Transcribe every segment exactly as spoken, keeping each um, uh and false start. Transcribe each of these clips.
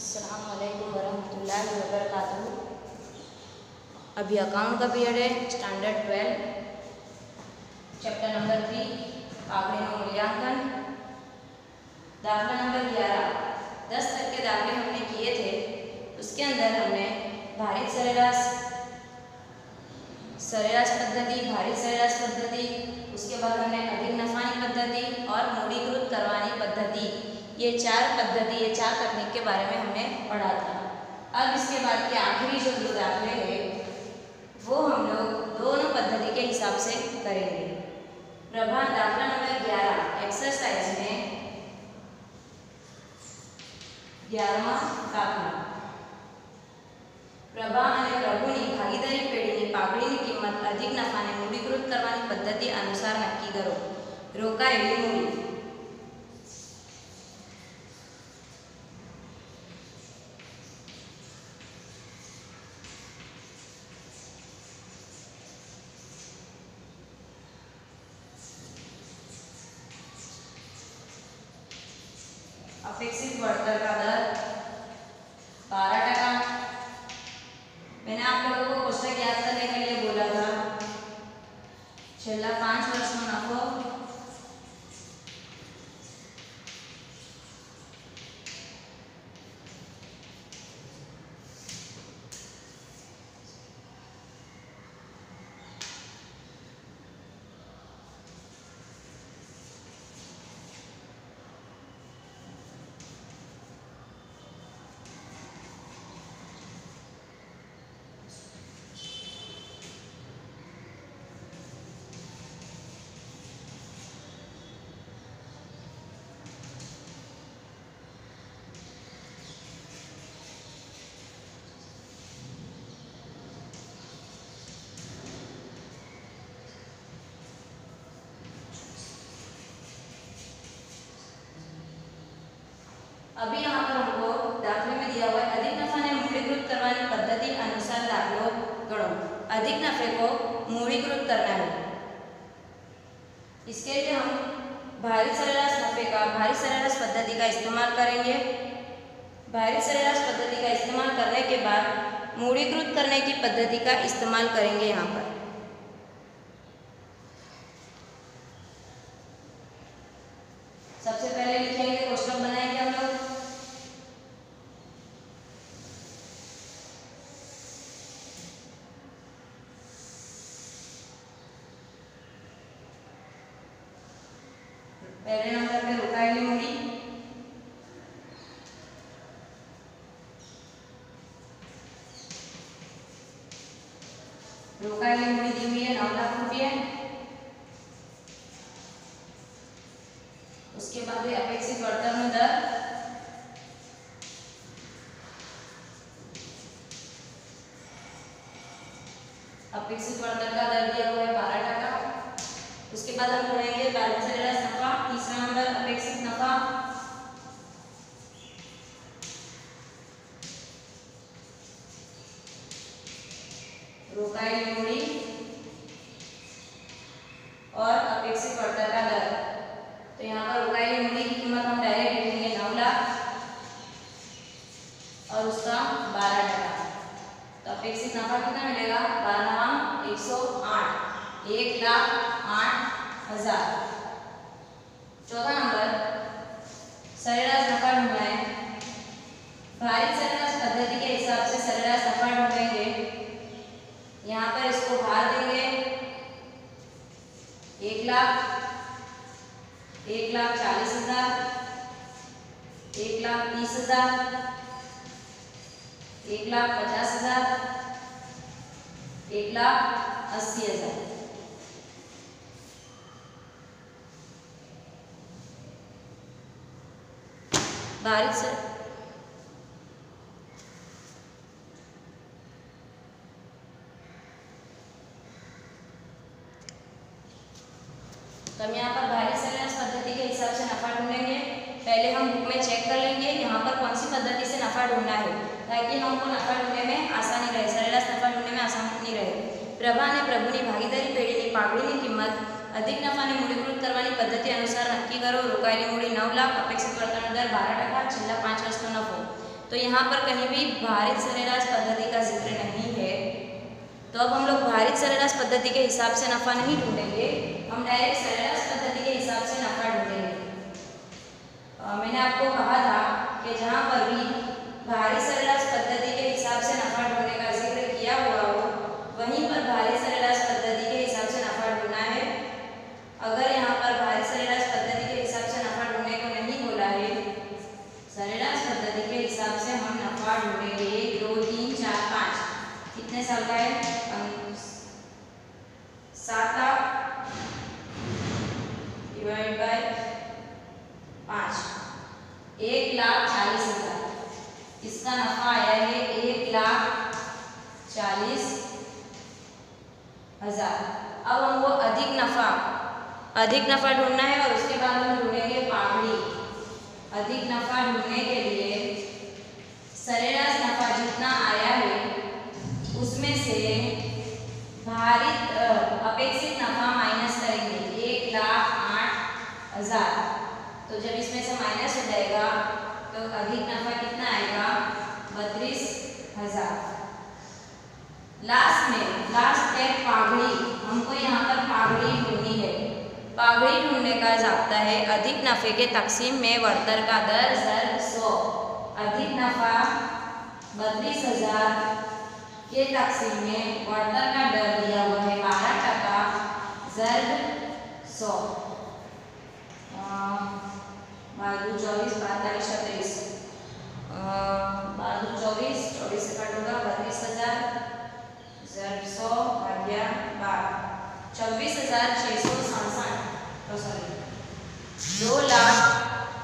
अस्सलामुअलैकुम वरहमतुल्लाहि वबरकातुहू। अभी अकाउंट का पीरियड है, standard twelve, chapter number three, आंकड़े मूल्यांकन, दाखला नंबर ग्यारह। दस तक के दाखले हमने किए थे। उसके अंदर हमने भारित सरेराश, सरेराश पद्धति, भारित सरेराश पद्धति, उसके बाद हमने अधिक नफानी पद्धति और मूढ़ीकृत करवानी पद्धति, ये चार पद्धति, ये चार तकनीक के बारे में हमने पढ़ा था। अब इसके बाद के आखिरी जो दो दाखले हैं वो हम लोग दोनों पद्धति के हिसाब से करेंगे। प्रभा दाखला नंबर ग्यारह एक्सरसाइज में ग्यारहवां दाखला। प्रभा અને પ્રભુની ભાગીદારી પેઢીની પાઘડીની કિંમત અધિક નફાને મૂડીકૃત કરવાની પદ્ધતિ અનુસાર નક્કી કરો. રોકાયેલી મૂડી. अपेक्षित बढ़तर का दर बारह टका। मैंने आप लोगों को कोष्टक याद करने के लिए बोला था। छेल्ला पांच वर्ष में नफो अभी यहाँ पर हमको दाखले में दिया हुआ है अधिक नफा ने मूढ़ीकृत करवानी पद्धति अनुसार दाखलो गणो। अधिक नफे को मूढ़ीकृत करना है। इसके लिए हम भारित सरेराश नफे का भारित सरेराश पद्धति का इस्तेमाल करेंगे। भारित सरेराश पद्धति का इस्तेमाल करने के बाद मूढ़ीकृत करने की पद्धति का इस्तेमाल करेंगे। यहाँ पर सबसे पहले लिखेंगे, कोष्टक बनाएंगे हम लोग। पहले नंबर पे रोकाયેલી મૂડી, रोकाયેલી મૂડી दी हुई है नौ लाख रुपये। उसके बाद है अपेक्षित वर्तमान दर, अपेक्षित वर्तमान का दर दिया हुआ है बारह टका। उसके बाद हम पढ़ेंगे भारित सरेराश नफा। तीसरा नंबर अपेक्षित नफा, रोकाયેલી मूडी और अपेक्षित वर्तमान का दर। तो यहाँ पर रोकाયેલી मूडी की कीमत हम डायरेक्ट लिखेंगे नौ लाख और उसका बारह टका। तो अपेक्षित नफा कितना मिलेगा? बारह एक सौ आठ, एक लाख आठ हजार। चौथा नंबर सरेराश नफा ढूंढना है। भारित सरेराश पद्धति के हिसाब से सरेराश नफा ढूंढेंगे। यहाँ पर इसको भार देंगे एक लाख, एक लाख चालीस हजार, एक लाख तीस हजार, एक लाख पचास हजार, एक लाख अस्सी हजार। भारित सर तो हम यहाँ पर भारित सरेराश पद्धति के हिसाब से नफा ढूंढेंगे। पहले हम बुक में चेक कर लेंगे यहाँ पर कौन सी पद्धति से नफा ढूंढना है, ताकि हमको नफा ढूंढने में आसानी रहे, सरेराश नफा ढूंढने में आसानी रहे। प्रभा ने प्रभुनी भागीदारी पेढ़ीनी पाघડીની કિંમત अधिक नफाने मूढ़ीकृत करवानी पद्धति अनुसार नक्की करो। रोकाયેલી મૂડી नौ लाख, अपेक्षित वर्तमान दर बारह टका, छेल्ला पांच वर्षનો नफो। तो यहाँ पर कहीं भी भारित सरेराश पद्धति का जिक्र नहीं है। तो अब हम लोग भारित सरेराश पद्धति के हिसाब से नफा नहीं ढूंढेंगे, हम डायरेक्ट सरेराश पद्धति के हिसाब से नफा ढूंढेंगे। मैंने आपको कहा था कि जहाँ पर भी भारित सरेराश पद्धति के हिसाब से नफा ढूंढने का जिक्र किया हुआ हो, वहीं पर भारित सरेराश पद्धति के हिसाब से नफा ढूंढना है। अगर यहाँ पर भारित सरेराश पद्धति के हिसाब से नफा ढूंढने को नहीं बोला है, सरेराश पद्धति के हिसाब से हम नफा ढूंढेंगे। एक दो तीन चार पाँच, कितने साल का है? सात लाख डिवाइड बाय पाँच, एक लाख चालीस हजार। इसका नफा आया है एक लाख चालीस हजार। अब हमको अधिक नफा अधिक नफा ढूंढना है और उसके बाद हम ढूंढेंगे पागड़ी। अधिक नफा ढूंढने के लिए सरेराश नफा जितना आया है उसमें से भारित अपेक्षित नफा माइनस करेंगे, एक लाख आठ हजार। तो जब इसमें से माइनस हो जाएगा तो अधिक नफा कितना आएगा? बत्रीस हजार। लास्ट में लास्ट स्टेप पागड़ी, हमको यहाँ पर पागड़ी ढूंढनी है। पागड़ी ढूंढने का जाता है अधिक नफे के तकसीम में बढ़तर का दर ज़र सौ। अधिक नफा बत्रीस हजार के तकसीम में बढ़तर का दर दिया हुआ है बारह टका ज़र सौ। बारह चौबीस पैंतालीस सत्ताईस, बारह चौबीस चौबीस से कट होगा बत्रीस हजार ज़र सौ भाग्या बारह, छब्बीस हजार छः सौ सड़सठ तो सॉरी दो लाख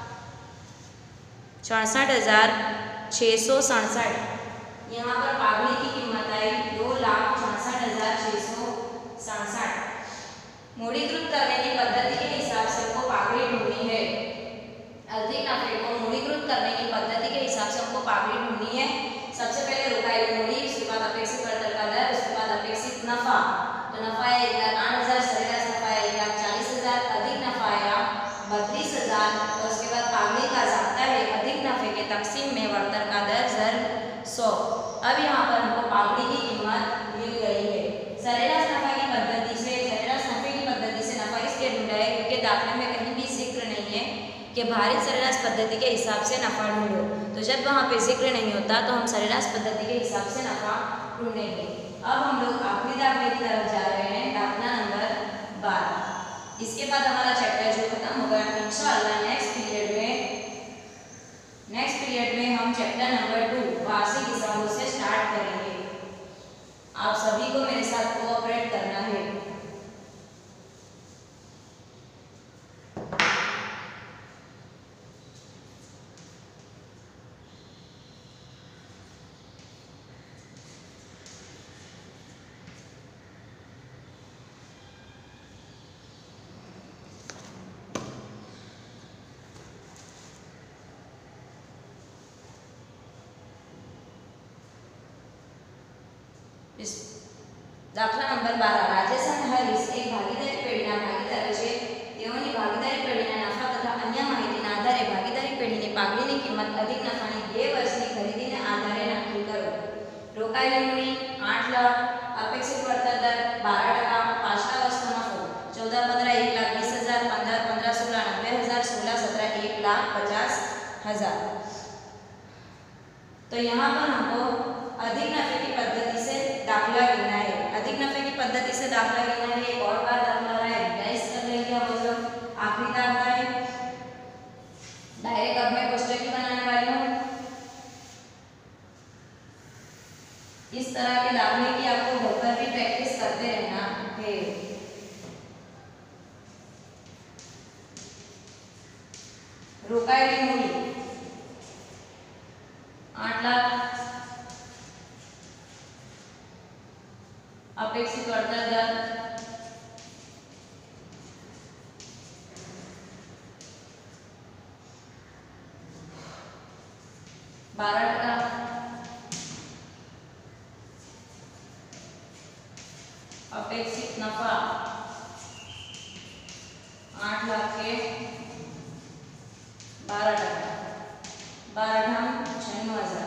सड़सठ हजार छः सौ सड़सठ। यहाँ पर पागड़ी की कीमत आई दो लाख सड़सठ हजार छः सौ सड़सठ। मूढ़ीकृत करने की पद्धति के हिसाब से हमको पागड़ी ढूंढनी है। अधिक नफे को मूढ़ीकृत करने की पद्धति के हिसाब से हमको पागड़ी ढूंढनी है। सबसे पहले रुकाई मूढ़ी, उसके बाद अपेक्षित बढ़तर का दर, उसके बाद अपेक्षित नफा। तो नफा है एक लाख आठ हजार, सरेराश नफा है एक लाख चालीस हजार, अधिक नफा आया बत्रीस हजार। और उसके बाद पागड़ी का जाता है अधिक नफे के तकसीम में बढ़तर का दर ज़र सौ। अब यहाँ पर हमको पागड़ी की कीमत मिल गई है। सरेराश नफा की पद्धति से सरेराश नफे की पद्धति से नफा इसलिए ढूंढा है क्योंकि दाखिले में कहीं भी जिक्र नहीं है कि भारित सरेराश पद्धति के हिसाब से नफा ढूंढो। तो जब वहाँ पे जिक्र नहीं होता तो हम सरेराश पद्धति के हिसाब से नफा ढूंढेंगे। अब हम लोग आखिरी दाखले की तरफ जा रहे हैं, दाखला नंबर बारह। इसके बाद हमारा चैप्टर जो खत्म होगा इंशाअल्लाह नेक्स्ट पीरियड में नेक्स्ट पीरियड में हम चैप्टर नंबर टू वार्षिक हिसाबों से स्टार्ट करेंगे। आप सभी को मेरे साथ कोऑपरेट करना है। इस દાખલા નંબર બાર, રાજેશ અને હરીશ એક ભાગીદારી પેઢીના ભાગીદારો છે. તેઓની ભાગીદારી પેઢીના નફા તથા અન્ય માહિતીના આધારે ભાગીદારી પેઢીની પાઘડીની કિંમત અધિક નફાની બે વર્ષની ખરીદીને આધારે નક્કી કરો. રોકાયેલી મૂડી આઠ લાખ, અપેક્ષિત વળતર દર બાર ટકા, પાછલા વર્ષનો નફો ચૌદह पंद्रह एक लाख बीस हजार, पंद्रह पंद्रह सोलह नब्बे हजार, सोलह सत्रह एक लाख पचास हजार। तो यहाँ पर हमको अधिक नफे की पद्धति से दाखला गिनना है। अधिक नफे की पद्धति से दाखला गिनना है। एक और बार दाखला है, रिवाइज कर लेंगे हम लोग। आखिरी दाखला है, डायरेक्ट अब मैं क्वेश्चन की बनाने वाली हूँ। इस तरह के दाखले की आपको घर पर भी प्रैक्टिस करते रहना है। रोकाયેલી मूडी आठ लाख, अपेक्षित वळतर दर बारह टका, अपेक्षित नफा आठ लाख के बारह टका, बारह ढंग छन्नू हजार।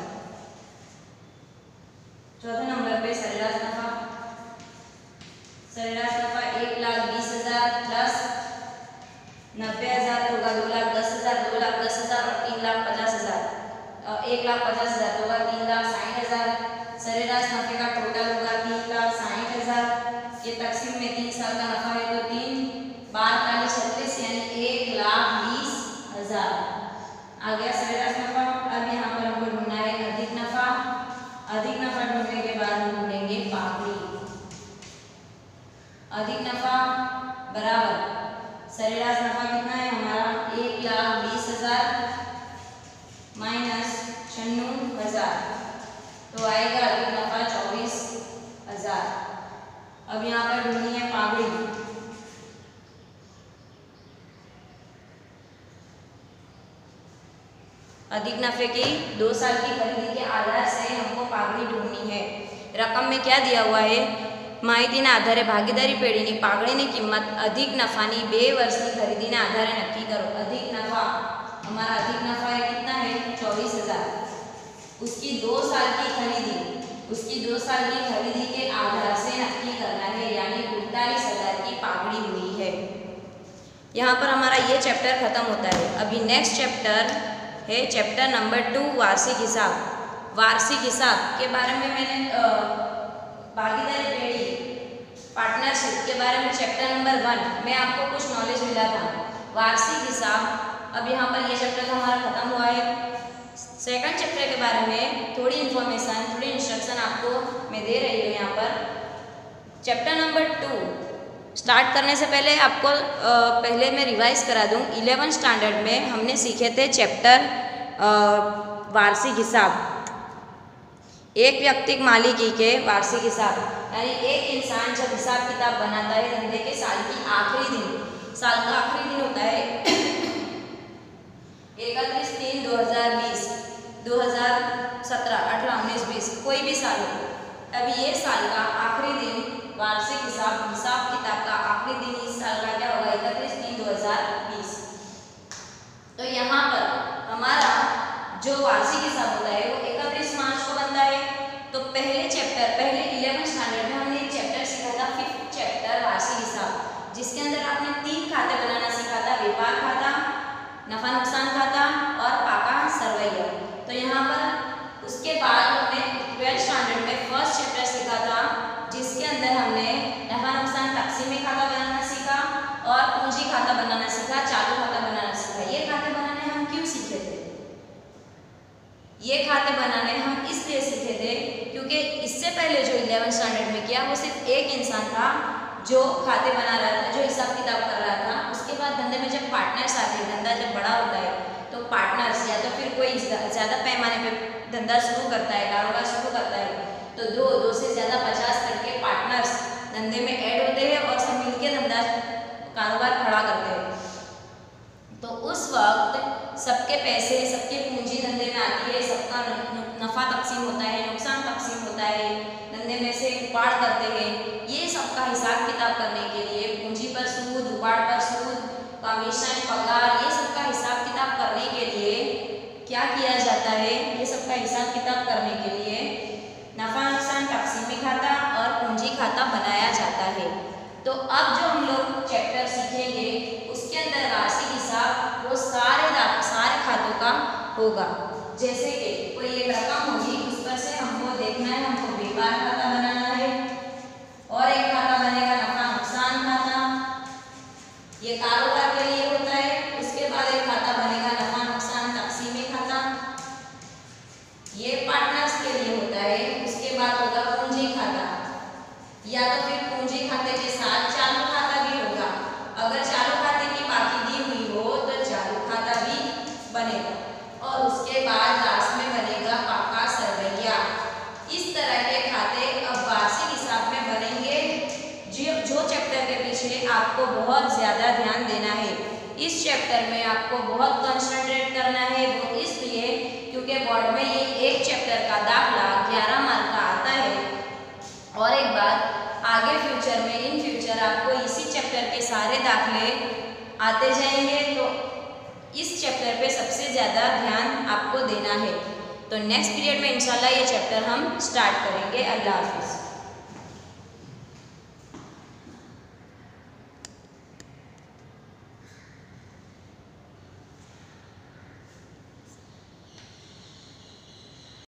होगा दो लाख दस हज़ार, दो लाख दस हज़ार और तीन लाख पचास हज़ार, एक लाख पचास हज़ार तो होगा तीन लाख साठ हज़ार। सरेराश नफे का टोटल होगा तीन लाख साठ हज़ार। ये तकसीम में तीन साल का नफा है तो तीन बार ताली छत्तीस यानी एक लाख बीस हज़ार आ गया सरेराश नफा। अब यहाँ पर हमको ढूंढना है अधिक नफा। अधिक नफा ढूंढने के बाद हम ढूंढेंगे पाकड़ी। अधिक नफा बराबर सरेराश नफा कितना है हमारा एक लाख बीस हज़ार माइनस छन्नू हजार तो आएगा अधिक नफा चौबीस हजार। अब यहाँ पर ढूंढनी है पाकड़ी। अधिक नफे की दो साल की खरीदी के आधार से हमको पाकड़ी ढूंढनी है। रकम में क्या दिया हुआ है माहितीना आधारे भागीदारी पेढीनी पाकड़ीनी किंमत अधिक नफानी बे वर्षनी खरीदीना आधारे नक्की करो। अधिक नफा हमारा अधिक नफा है कितना है चौबीस हजार। उसकी दो साल की खरीदी उसकी दो साल की खरीदी के आधार से नक्की करना है यानी उनतालीस हजार की पाकड़ी हुई है। यहाँ पर हमारा ये चैप्टर खत्म होता है। अभी नेक्स्ट चैप्टर है चैप्टर नंबर टू वार्षिक हिसाब। वार्षिक हिसाब के बारे में मैंने भागीदारी पेढ़ी पार्टनरशिप के बारे में चैप्टर नंबर वन में आपको कुछ नॉलेज मिला था। वार्षिक हिसाब अब यहाँ पर ये चैप्टर हमारा खत्म हुआ है। सेकंड चैप्टर के बारे में थोड़ी इन्फॉर्मेशन थोड़ी इंस्ट्रक्शन आपको मैं दे रही हूँ। यहाँ पर चैप्टर नंबर टू स्टार्ट करने से पहले आपको पहले मैं रिवाइज करा दूँ। इलेवन स्टैंडर्ड में हमने सीखे थे चैप्टर वार्षिक हिसाब। एक व्यक्तिक मालिकी के वार्षिक हिसाब यानी एक इंसान जब हिसाब किताब बनाता है धंधे के साल की आखिरी दिन साल का आखिरी दिन होता है इकतीस तीन दो हजार बीस दो हजार सत्रह अठारह उन्नीस बीस कोई भी साल हो। अब ये साल का आखिरी दिन वार्षिक हिसाब हिसाब किताब का आखिरी दिन इस साल का क्या होगा इकतीस तीन दो हजार बीस। तो यहाँ पर हमारा जो वार्षिक हिसाब होता है वो इकतीस मार्च को बनता है। तो पहले चैप्टर पहले इलेवन स्टैंडर्ड में हमने एक चैप्टर सीखा था फिफ्थ चैप्टर वार्षिक हिसाब जिसके अंदर आपने तीन खाते बनाना सीखा था व्यापार खाता नफा नुकसान खाता और पाका सरवैया। तो यहाँ पर उसके बाद हमने ट्वेल्थ स्टैंडर्ड में फर्स्ट चैप्टर सीखा था जिसके अंदर हमने नफा नुकसान तकसीमी खाता बनाना सीखा और पूंजी खाता बनाना सीखा चालू खाता बनाना सीखा। ये खाते बनाने हम क्यों सीखे थे? ये खाते बनाने हम इसलिए सीखे थे क्योंकि इससे पहले जो इलेवन स्टैंडर्ड में किया वो सिर्फ एक इंसान था जो खाते बना रहा था जो हिसाब किताब कर रहा था। उसके बाद धंधे में जब पार्टनर्स आते हैं धंधा जब बड़ा होता है तो पार्टनर्स या तो फिर कोई ज़्यादा पैमाने पे धंधा शुरू करता है कारोबार शुरू करता है तो दो दो से ज़्यादा पचास करके पार्टनर्स धंधे में ऐड होते हैं और सब मिलके धंधा कारोबार खड़ा करते हैं। तो उस वक्त सबके पैसे सबकी पूंजी धंधे में आती है सबका नफ़ा तकसीम होता है नुकसान तकसीम होता है धंधे में से उपाड़ करते हैं। ये सबका हिसाब किताब करने के लिए पूंजी पर सूद उपाड़ पर सूद कमीशन पगार ये सबका हिसाब किताब करने के लिए क्या किया जाता है? ये सबका हिसाब किताब करने के लिए नफा नुकसान तकसीमी खाता और पूंजी खाता बनाया जाता है। तो अब जो हम लोग चैप्टर सीखेंगे उसके अंदर वार्षिक हिसाब वो सारे सारे खातों का होगा। जैसे कि कोई एक रकम होगी उस पर से हमको देखना है हमको व्यापार खाता बनाना है और एक खाता बनेगा नफा नुकसान खाता ये कारोबार के लिए होता है। उसके बाद एक खाता बनेगा नफा नुकसान तकसीमी खाता ये पार्टनर्स के लिए होता है। उसके बाद होगा पूंजी खाता या तो फिर पूंजी खाते के साथ चालू खाता भी होगा। अगर चालू खाते की बाकी दी हुई हो तो चालू खाता भी बनेगा और उसके बाद लास्ट में बनेगा पाका सरवैया। इस तरह के खाते अब वार्षिक हिसाब में बनेंगे। जो जो चैप्टर के पीछे आपको बहुत ज़्यादा ध्यान देना है इस चैप्टर में आपको बहुत कंसंट्रेट करना है वो इसलिए क्योंकि बोर्ड में ये एक चैप्टर का दाखला ग्यारह मार्क का आता है। और एक बात आगे फ्यूचर में इन फ्यूचर आपको इसी चैप्टर के सारे दाखले आते जाएंगे तो इस चैप्टर पे सबसे ज़्यादा ध्यान आपको देना है। तो नेक्स्ट पीरियड में इंशाल्लाह ये चैप्टर हम स्टार्ट करेंगे। अल्लाह हाफिज़।